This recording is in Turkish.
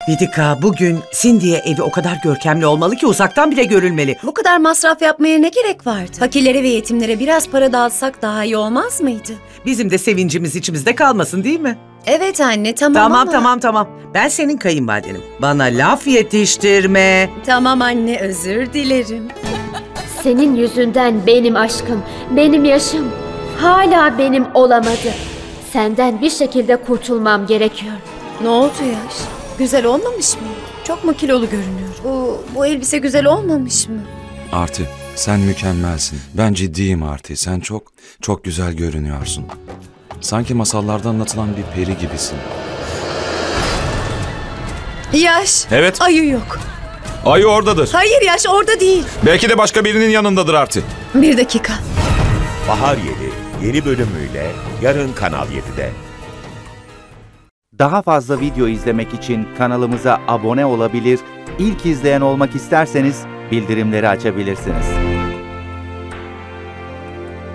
Vidika, bugün Cindy'ye evi o kadar görkemli olmalı ki uzaktan bile görülmeli. Bu kadar masraf yapmaya ne gerek vardı? Fakirlere ve yetimlere biraz para dağıtsak daha iyi olmaz mıydı? Bizim de sevincimiz içimizde kalmasın, değil mi? Evet anne, tamam ama... Tamam. Ben senin kayınvalidenim. Bana laf yetiştirme. Tamam anne, özür dilerim. Senin yüzünden benim aşkım, benim yaşım hala benim olamadı. Senden bir şekilde kurtulmam gerekiyor. Ne oldu Yaş? Güzel olmamış mı? Çok mu kilolu görünüyor? Bu elbise güzel olmamış mı? Arti, sen mükemmelsin. Ben ciddiyim Arti. Sen çok güzel görünüyorsun. Sanki masallarda anlatılan bir peri gibisin. Yaş. Evet. Ayı yok. Ayı oradadır. Hayır Yaş, orada değil. Belki de başka birinin yanındadır Arti. Bir dakika. Bahar yeni bölümüyle yarın Kanal 7'de. Daha fazla video izlemek için kanalımıza abone olabilir, ilk izleyen olmak isterseniz bildirimleri açabilirsiniz.